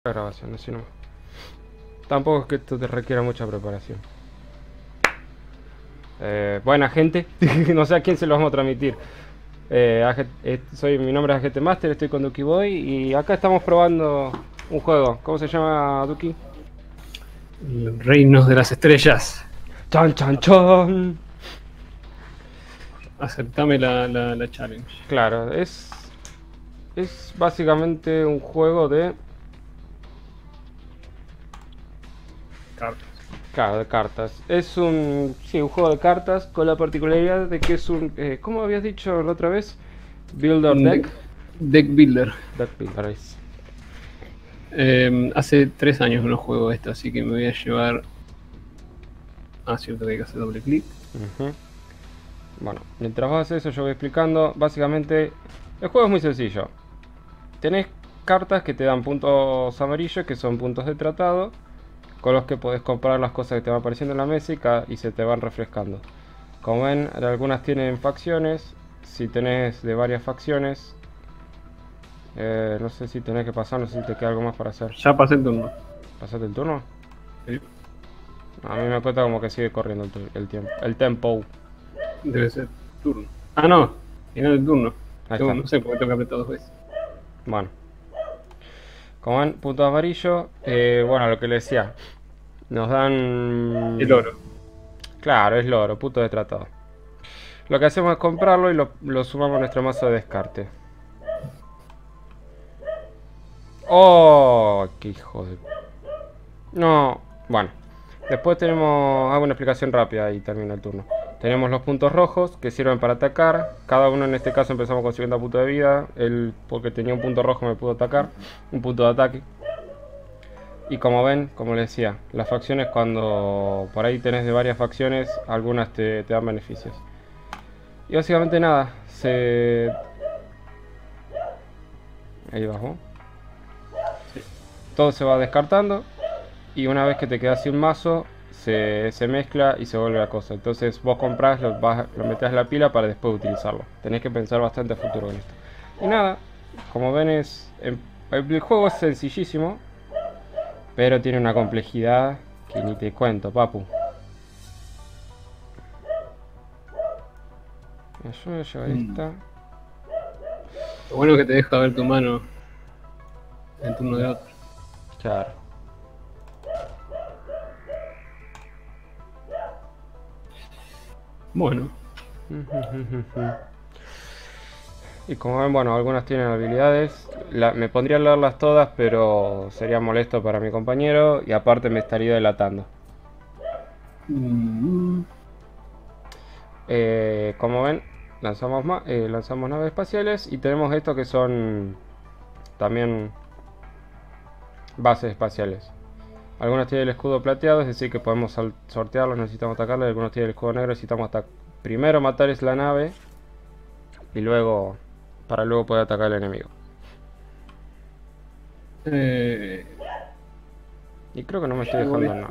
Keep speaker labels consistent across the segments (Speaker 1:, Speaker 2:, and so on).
Speaker 1: Grabación, así nomás. Tampoco es que esto te requiera mucha preparación. Buena gente, no sé a quién se lo vamos a transmitir. Mi nombre es AGT Master, estoy con Duki Boy y acá estamos probando un juego. ¿Cómo se llama, Duki?
Speaker 2: Reinos de las Estrellas.
Speaker 1: ¡Chan, chan, chan!
Speaker 2: Aceptame la challenge.
Speaker 1: Claro, es básicamente un juego de...
Speaker 2: Cartas.
Speaker 1: Claro, de cartas. Es un juego de cartas con la particularidad de que es un... ¿cómo habías dicho la otra vez? Builder deck.
Speaker 2: Deck Builder.
Speaker 1: Deck Builder es.
Speaker 2: Hace 3 años no juego esto, así que me voy a llevar... Ah, cierto que hay que hacer doble clic.
Speaker 1: Bueno, mientras vos haces eso yo voy explicando. Básicamente, el juego es muy sencillo. Tenés cartas que te dan puntos amarillos, que son puntos de tratado, con los que podés comprar las cosas que te van apareciendo en la mesa y se te van refrescando. Como ven, algunas tienen facciones. Si tenés de varias facciones, no sé si tenés que pasar, no sé si te queda algo más para hacer.
Speaker 2: Ya pasé el turno.
Speaker 1: ¿Pasaste el turno?
Speaker 2: Sí.
Speaker 1: A mí me cuenta como que sigue corriendo el tiempo. El tempo.
Speaker 2: Debe ser turno. Ah, no. Final del turno.
Speaker 1: Ahí está.
Speaker 2: No sé por qué tengo que apretar 2 veces.
Speaker 1: Bueno. Como ven, puntos amarillos. Bueno, lo que le decía. Nos dan...
Speaker 2: El oro.
Speaker 1: Claro, es loro, punto de tratado. Lo que hacemos es comprarlo y lo sumamos a nuestro mazo de descarte. ¡Oh! ¡Qué hijo de... No, bueno. Después tenemos... Hago una explicación rápida y termina el turno. Tenemos los puntos rojos que sirven para atacar. Cada uno en este caso empezamos con 50 puntos de vida. Él, porque tenía un punto rojo, me pudo atacar. Un punto de ataque. Y como ven, como les decía, las facciones cuando por ahí tenés de varias facciones, algunas te dan beneficios. Y básicamente nada, ahí bajo. Todo se va descartando y una vez que te queda así un mazo, se mezcla y se vuelve la cosa. Entonces vos comprás, lo metés a la pila para después utilizarlo. Tenés que pensar bastante a futuro con esto. Y nada, como ven el juego es sencillísimo, pero tiene una complejidad que ni te cuento, papu. Yo voy a llevar esta.
Speaker 2: Lo bueno es que te deja ver tu mano en el turno de otro.
Speaker 1: Claro.
Speaker 2: Bueno.
Speaker 1: Y como ven, bueno, algunas tienen habilidades. Me pondría a leerlas todas, pero sería molesto para mi compañero y aparte me estaría delatando. Como ven, lanzamos naves espaciales y tenemos esto que son también bases espaciales. Algunos tienen el escudo plateado, es decir que podemos sortearlos, necesitamos atacarle. Algunos tienen el escudo negro, necesitamos primero matar la nave y luego para luego poder atacar al enemigo. Y creo que no me estoy dejando nada.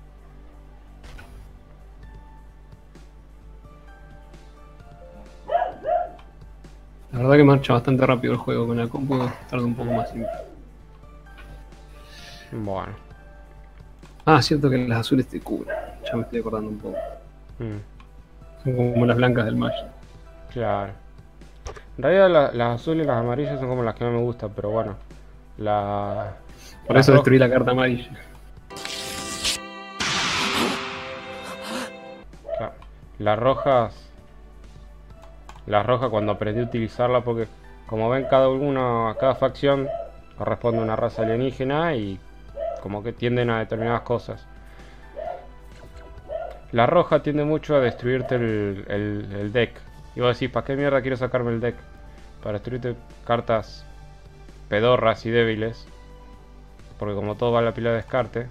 Speaker 2: La verdad que marcha bastante rápido el juego, con la compu tarda un poco más simple.
Speaker 1: Bueno.
Speaker 2: Ah, cierto que las azules te cubren. Ya me estoy acordando un poco. Son como las blancas del Magic.
Speaker 1: Claro. En realidad las azules y las amarillas son como las que más me gustan, pero bueno.
Speaker 2: Por eso destruí la carta amarilla.
Speaker 1: Claro. Las rojas cuando aprendí a utilizarla, porque como ven cada facción corresponde a una raza alienígena y como que tienden a determinadas cosas. La roja tiende mucho a destruirte el deck. Y vos decís, ¿para qué mierda quiero sacarme el deck? Para destruirte cartas pedorras y débiles. Porque como todo va a la pila de descarte,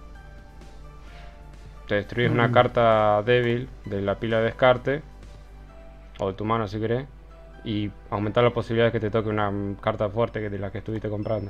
Speaker 1: te destruyes una carta débil de la pila de descarte, o de tu mano si querés, y aumentar la posibilidad de que te toque una carta fuerte de la que estuviste comprando.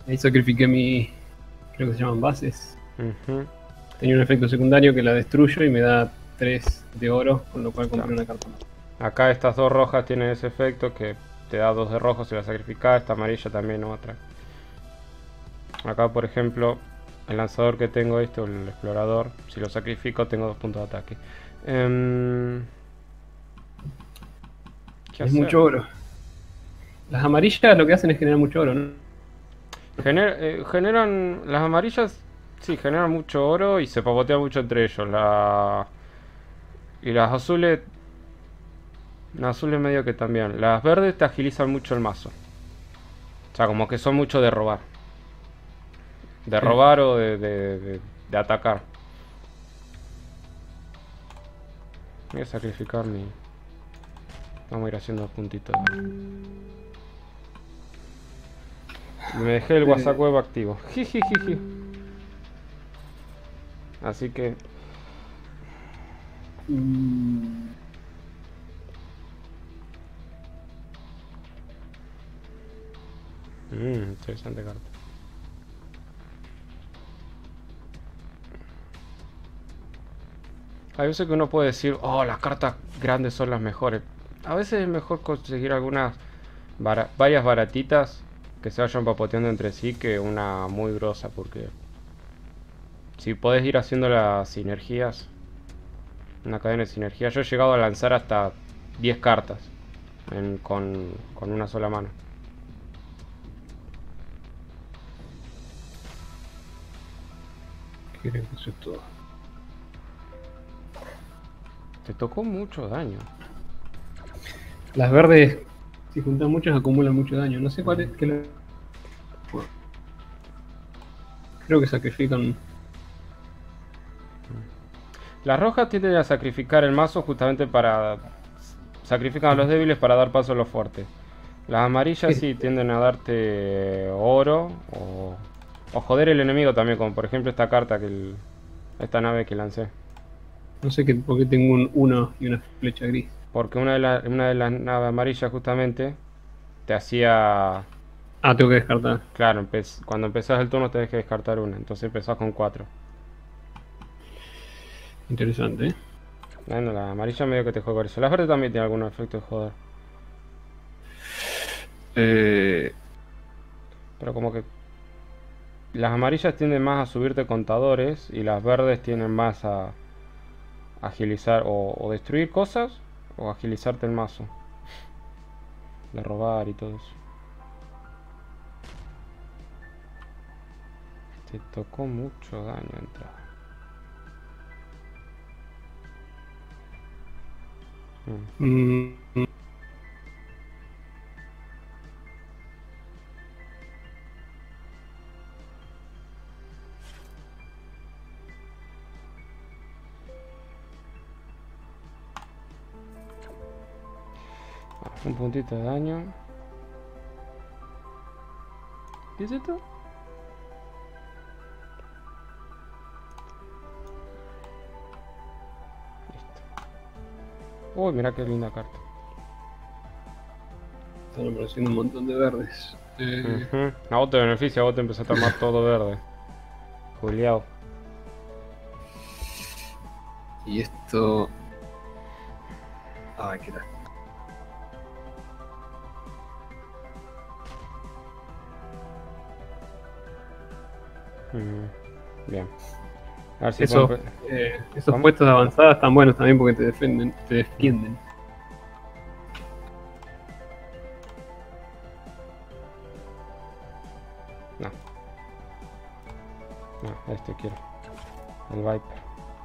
Speaker 2: Ahí sacrifiqué mi... creo que se llaman bases. Tenía un efecto secundario que la destruyo y me da 3 de oro, con lo cual compré una carta más.
Speaker 1: Acá estas dos rojas tienen ese efecto que te da 2 de rojo si la sacrificás. Esta amarilla también otra. Acá por ejemplo el lanzador que tengo el explorador, si lo sacrifico tengo 2 puntos de ataque.
Speaker 2: ¿Qué es hacer? Mucho oro. Las amarillas lo que hacen es generar mucho oro, ¿no?
Speaker 1: Generan... Las amarillas, sí, generan mucho oro y se papotean mucho entre ellos. Y las azules... Las azules medio que también. Las verdes te agilizan mucho el mazo. O sea, como que son mucho de robar. De robar o de atacar. Voy a sacrificar mi... Vamos a ir haciendo puntitos. Me dejé el WhatsApp web activo. Jijijiji. Así que... interesante carta. Hay veces que uno puede decir, oh, las cartas grandes son las mejores. A veces es mejor conseguir algunas varias baratitas que se vayan papoteando entre sí que una muy grosa, porque si podés ir haciendo las sinergias, una cadena de sinergia. Yo he llegado a lanzar hasta 10 cartas con una sola mano.
Speaker 2: Creo que eso es todo.
Speaker 1: Te tocó mucho daño.
Speaker 2: Las verdes, si juntan muchas, acumulan mucho daño. No sé cuál es. Creo que sacrifican.
Speaker 1: Las rojas tienden a sacrificar el mazo justamente para... Sacrifican a los débiles para dar paso a los fuertes. Las amarillas sí tienden a darte oro o joder el enemigo también, como por ejemplo esta carta esta nave que lancé.
Speaker 2: No sé por qué tengo un 1 y una flecha gris.
Speaker 1: Porque una de las naves amarillas justamente te hacía...
Speaker 2: Ah, tengo que descartar.
Speaker 1: Claro, cuando empezás el turno tenés que descartar una, entonces empezás con 4.
Speaker 2: Interesante, ¿eh?
Speaker 1: Bueno, la amarilla medio que te juega por eso. Las verdes también tienen algún efecto de joder. Pero como que... Las amarillas tienden más a subirte contadores y las verdes tienden más a agilizar o destruir cosas o agilizarte el mazo. De robar y todo eso. Te tocó mucho daño entrada. Un puntito de daño. ¿Qué es esto? Listo. Uy, mira qué linda carta.
Speaker 2: Están apareciendo un montón de verdes.
Speaker 1: A vos te beneficia, a vos te empezaste a armar todo verde. Juliao.
Speaker 2: Y esto... Ay, qué lástima.
Speaker 1: Bien. A ver si
Speaker 2: esos puestos de avanzada están buenos también porque te defienden.
Speaker 1: No. No, este quiero. El Viper.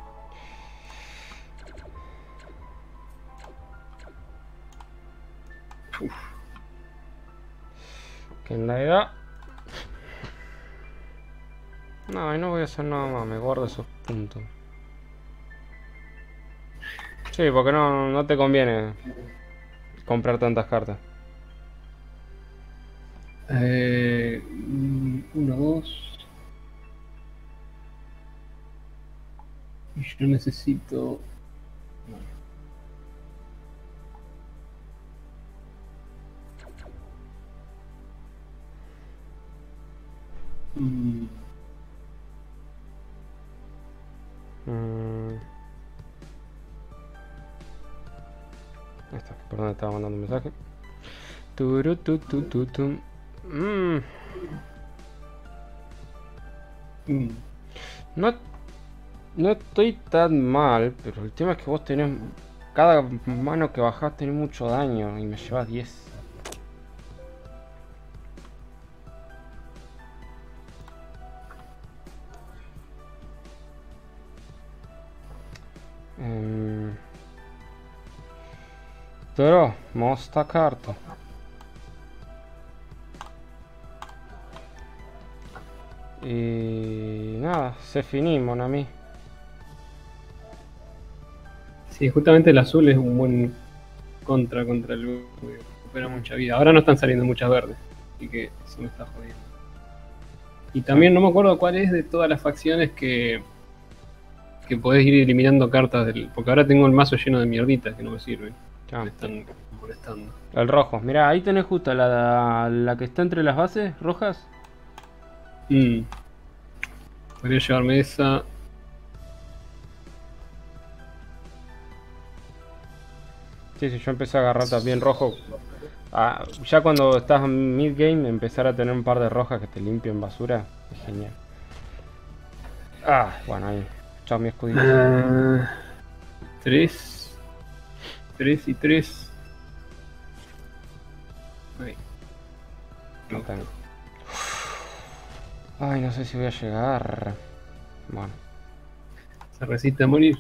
Speaker 1: Que en la edad... No, y no voy a hacer nada más, me guardo esos puntos. Sí, porque no te conviene comprar tantas cartas.
Speaker 2: 1, 2. Y yo necesito... Mm,
Speaker 1: Ahí está, por donde estaba mandando un mensaje. Turututututum. No, no estoy tan mal, pero el tema es que vos tenés... Cada mano que bajás tenés mucho daño y me llevas 10. Però, mosta carta. Y nada, se finí, mon ami.
Speaker 2: sí, justamente el azul es un buen contra el rubio. Recupera mucha vida. Ahora no están saliendo muchas verdes. Así que eso me está jodiendo. Y también no me acuerdo cuál es de todas las facciones que podés ir eliminando cartas del. Porque ahora tengo el mazo lleno de mierditas que no me sirven.
Speaker 1: Ya.
Speaker 2: Me están molestando.
Speaker 1: El rojo. Mirá, ahí tenés justo la que está entre las bases rojas.
Speaker 2: Podría llevarme esa.
Speaker 1: Sí, sí, yo empecé a agarrar también rojo. Ya cuando estás en mid-game, empezar a tener un par de rojas que te limpien basura. Es genial. Bueno, ahí. Chao, mi escudito.
Speaker 2: 3 y 3. Ahí.
Speaker 1: No tengo. Ay, no sé si voy a llegar. Bueno.
Speaker 2: Se resiste a morir.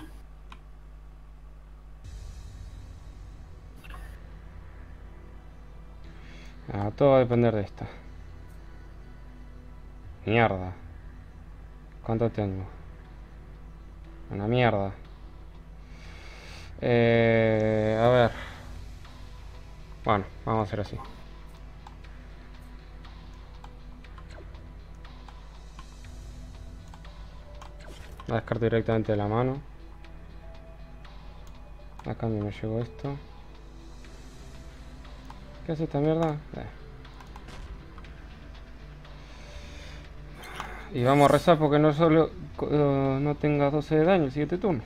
Speaker 1: Todo va a depender de esta. Mierda. ¿Cuánto tengo? Una mierda. A ver. Bueno, vamos a hacer así. La descarto directamente de la mano. A cambio me llevo esto. ¿Qué hace esta mierda? Y vamos a rezar porque no solo no tenga 12 de daño el siguiente turno.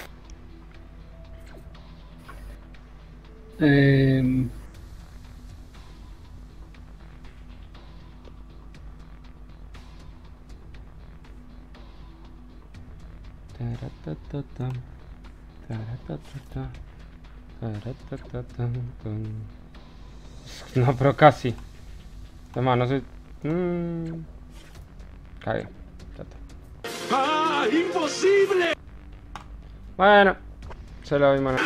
Speaker 1: No, pero casi. Además, no sé. Cagué. Ya está.
Speaker 3: ¡Ah! ¡Imposible!
Speaker 1: Bueno, se la vi, mano.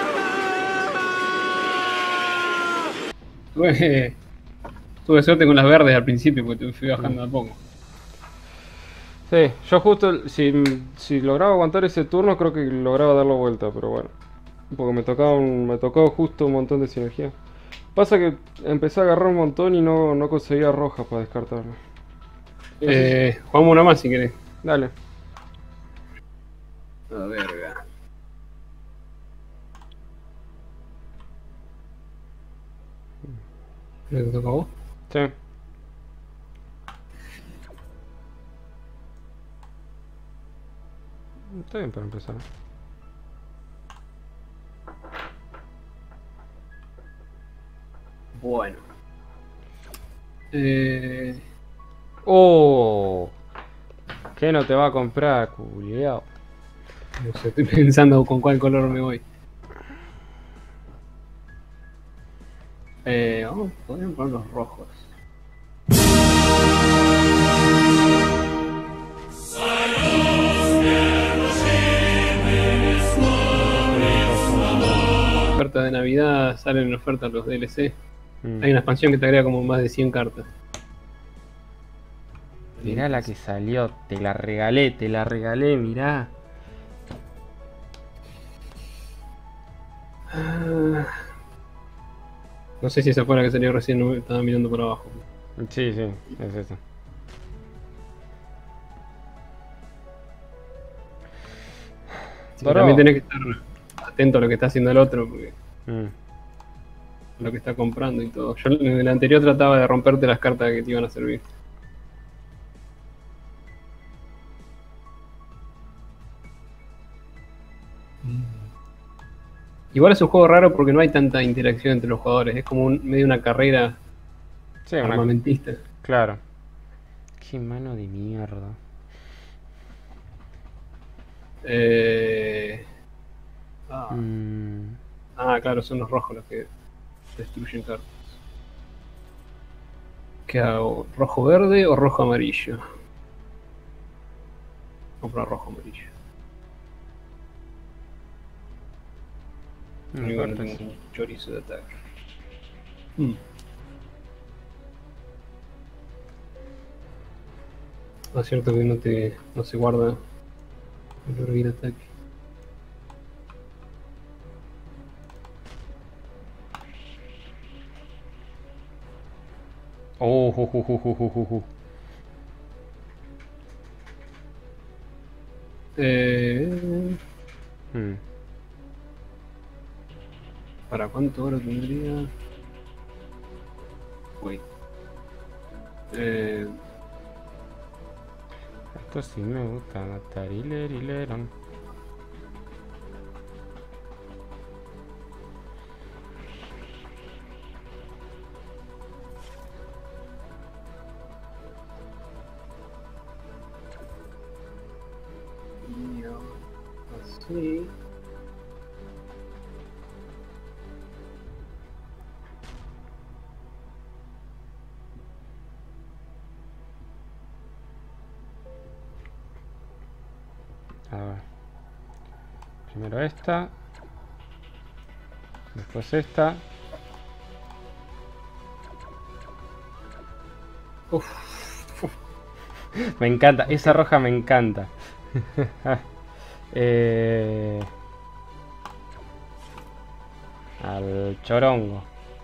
Speaker 2: Tuve suerte con las verdes al principio porque te fui bajando a poco.
Speaker 1: Sí, yo justo, si lograba aguantar ese turno, creo que lograba darlo vuelta, pero bueno. Porque me tocó justo un montón de sinergia. Pasa que empecé a agarrar un montón y no conseguía rojas para descartarlo.
Speaker 2: Jugamos una más si querés.
Speaker 1: Dale.
Speaker 2: A verga. ¿Creo que te toca a vos?
Speaker 1: Sí. Está bien para empezar.
Speaker 2: Bueno.
Speaker 1: ¡Oh! ¿Qué no te va a comprar, culiao?
Speaker 2: No sé, estoy pensando con cuál color me voy. Podrían poner los rojos. Oferta de Navidad, salen en oferta los DLC. Hay una expansión que te agrega como más de 100 cartas.
Speaker 1: Mirá la que salió, te la regalé, mirá.
Speaker 2: No sé si esa fue la que salió recién, no estaba mirando por abajo.
Speaker 1: Sí, sí, es eso.
Speaker 2: Sí, también tenés que estar atento a lo que está haciendo el otro, porque lo que está comprando y todo. Yo en el anterior trataba de romperte las cartas que te iban a servir. Igual es un juego raro porque no hay tanta interacción entre los jugadores. Es como medio una carrera
Speaker 1: Sí,
Speaker 2: armamentista.
Speaker 1: claro. Qué mano de mierda.
Speaker 2: Claro, son los rojos los que destruyen cartas. ¿Qué hago? ¿Rojo verde o rojo amarillo? Comprar rojo amarillo. Igual no tengo un chorizo de ataque. Es cierto que no se guarda el ataque. ¿Para cuánto oro tendría? Uy.
Speaker 1: Esto sí me gusta, Natarileron.
Speaker 2: Así.
Speaker 1: A ver. Primero esta. Después esta. Me encanta, esa roja me encanta. Al chorongo.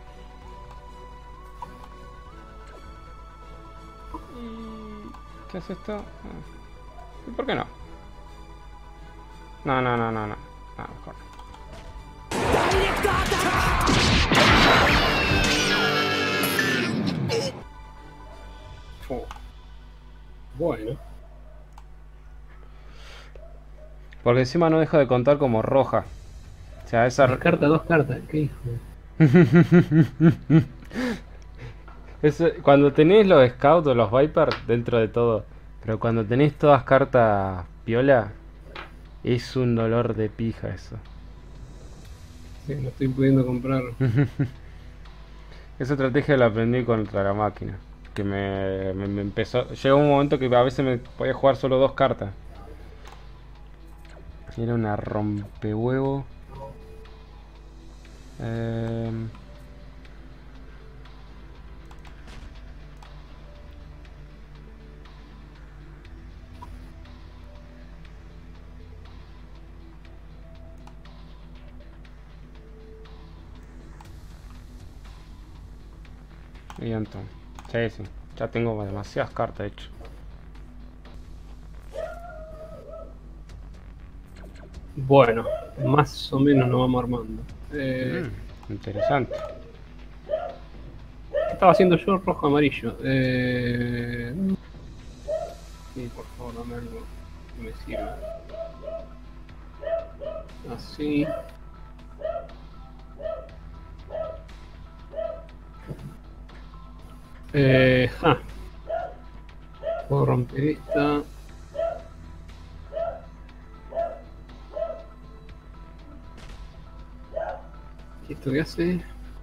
Speaker 1: ¿Qué es esto? ¿Y por qué no? No. Mejor.
Speaker 2: Bueno.
Speaker 1: Porque encima no deja de contar como roja. O sea, esa...
Speaker 2: Dos cartas. ¿Qué hijo?
Speaker 1: Cuando tenéis los Scouts o los Viper dentro de todo, pero cuando tenéis todas cartas piola, es un dolor de pija eso.
Speaker 2: Sí, no estoy pudiendo comprar.
Speaker 1: Esa estrategia la aprendí contra la máquina. Que me empezó... Llegó un momento que a veces me podía jugar solo 2 cartas. Era una rompehuevo. Y entonces, sí, ya tengo demasiadas cartas de hecho.
Speaker 2: Bueno, más o menos nos vamos armando.
Speaker 1: Interesante.
Speaker 2: ¿Qué estaba haciendo yo? Rojo amarillo. Sí, por favor, dame algo que me sirva. Así. Puedo romper esta. ¿Y esto qué hace?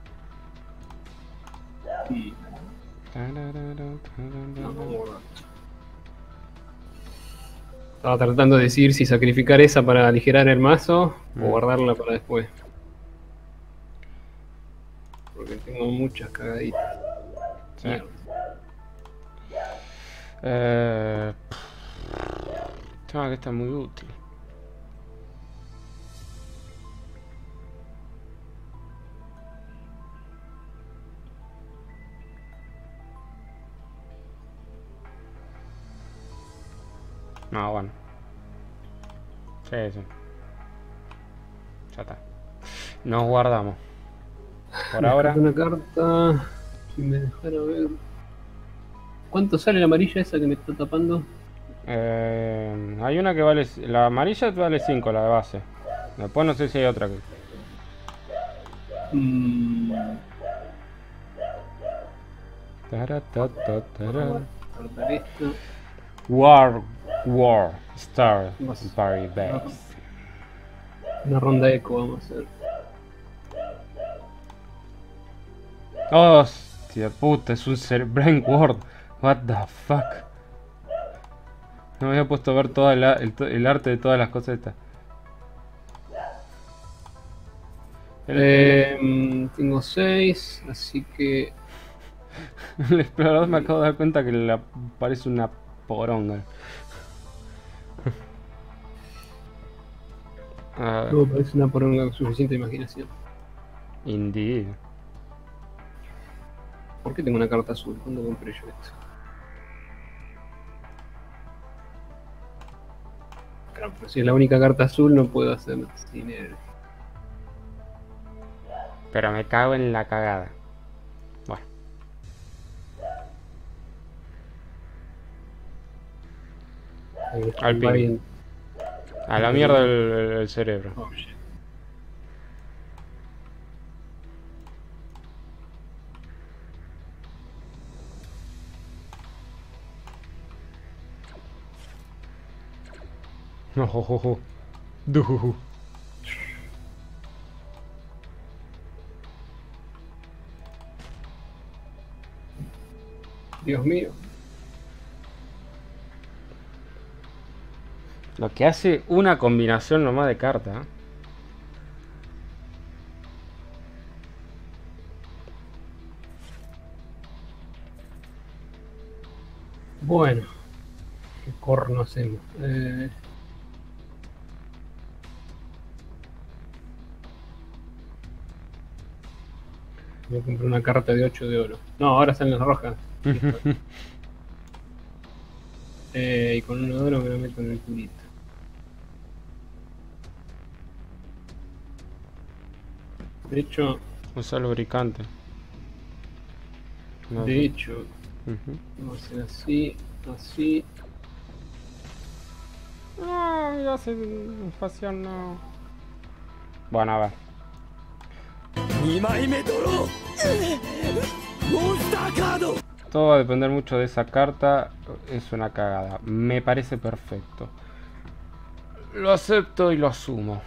Speaker 2: Estaba tratando de decidir si sacrificar esa para aligerar el mazo o guardarla para después. Porque tengo muchas cagaditas.
Speaker 1: Sí. Que está muy útil. No, bueno. Sí. Ya está. Nos guardamos. Por ahora.
Speaker 2: Una carta. Si me dejara ver. ¿Cuánto sale la amarilla esa que me está tapando?
Speaker 1: Hay una que vale... La amarilla vale 5, la de base. Después no sé si hay otra que...
Speaker 2: Mm,
Speaker 1: Taratatara.
Speaker 2: cortar esto.
Speaker 1: War Star
Speaker 2: Vas.
Speaker 1: Party Base.
Speaker 2: Una ronda eco vamos a hacer.
Speaker 1: Hostia puta, es un Brain Ward. What the fuck. No me había puesto a ver todo el arte de todas las cosas estas.
Speaker 2: Tengo 6, así que
Speaker 1: El explorador me acabo de dar cuenta que le parece una poronga. A ver,
Speaker 2: todo parece una poronga con suficiente imaginación.
Speaker 1: Indeed.
Speaker 2: ¿Por qué tengo una carta azul? ¿Cuándo compré yo esto? Claro, pero si es la única carta azul no puedo hacer dinero.
Speaker 1: Pero me cago en la cagada. Bueno.
Speaker 2: Ahí está,
Speaker 1: Al
Speaker 2: va
Speaker 1: pin.
Speaker 2: bien.
Speaker 1: A la mierda el cerebro.
Speaker 2: Oh, shit.
Speaker 1: No, jo, jo, jo. Dujuju.
Speaker 2: Dios mío.
Speaker 1: Lo que hace una combinación nomás de cartas.
Speaker 2: Bueno. ¿Qué corno hacemos? Voy a comprar una carta de 8 de oro. No, ahora salen las rojas. Y con 1 de oro me lo meto en el culito. De hecho,
Speaker 1: Usa lubricante. No.
Speaker 2: de hecho,
Speaker 1: Ujú.
Speaker 2: vamos a hacer así, así.
Speaker 1: No, ya se espacial no. Bueno, a ver.
Speaker 3: 2枚目ドローモンスターカード
Speaker 1: Todo va a depender mucho de esa carta. Es una cagada. Me parece perfecto. Lo acepto y lo asumo.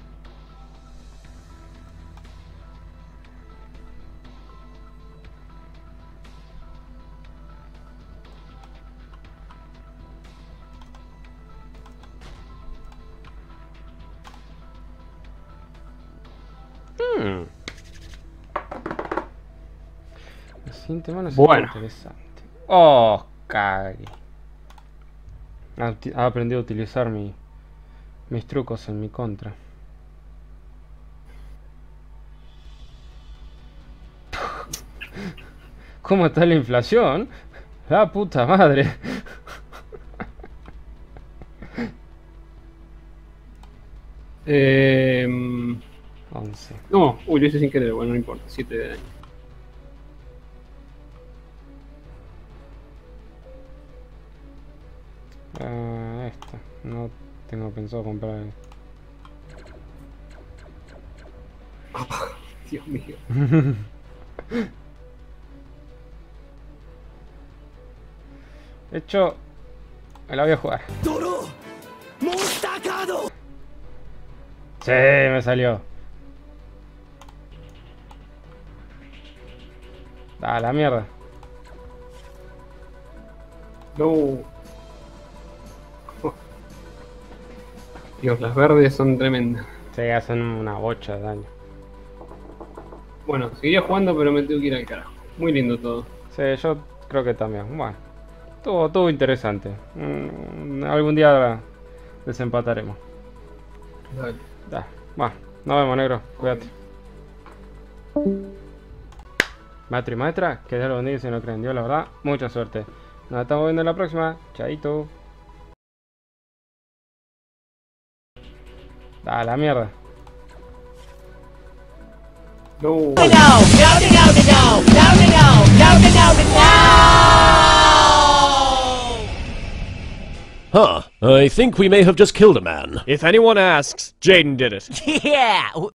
Speaker 1: El siguiente mano es
Speaker 2: Bueno.
Speaker 1: interesante. Oh, cague. Ha aprendido a utilizar mis trucos en mi contra. ¿Cómo está la inflación? La puta madre.
Speaker 2: Eh,
Speaker 1: 11.
Speaker 2: no, uy, lo hice sin querer, bueno, no importa, 7 de daño.
Speaker 1: Esta. No tengo pensado comprar.
Speaker 2: Dios mío.
Speaker 1: De hecho, me la voy a jugar.
Speaker 3: ドローモンスターカード
Speaker 1: Sí, me salió. A la mierda.
Speaker 2: No. Dios, las verdes son tremendas.
Speaker 1: Sí, hacen una bocha de daño.
Speaker 2: Bueno, seguiría jugando, pero me tengo que ir al carajo. Muy lindo todo.
Speaker 1: Sí, yo creo que también. Bueno, todo interesante. Algún día desempataremos.
Speaker 2: Dale.
Speaker 1: Da. Bueno, nos vemos, negro. Cuídate. Maestro y maestra, que Dios los bendiga si no creen en Dios, la verdad. Mucha suerte. Nos estamos viendo en la próxima. Chaito. Da la mierda.
Speaker 2: No.
Speaker 4: No, no, no, no, no, no, no, no,
Speaker 5: Huh. I think we may have just killed a man.
Speaker 6: If anyone asks, Jaden did it.
Speaker 4: Yeah.